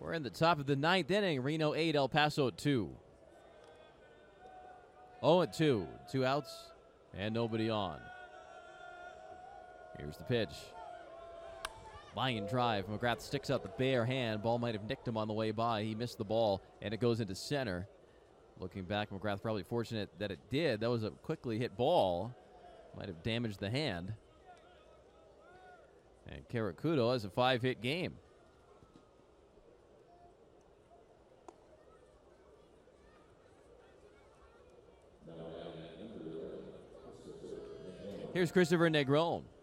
We're in the top of the 9th inning. Reno 8, El Paso 2. 0-2. 2 outs and nobody on. Here's the pitch. Line drive. McGrath sticks out the bare hand. Ball might have nicked him on the way by. He missed the ball, and it goes into center. Looking back, McGrath probably fortunate that it did. That was a quickly hit ball. Might have damaged the hand. And Querecuto has a 5-hit game. Here's Christopher Negron.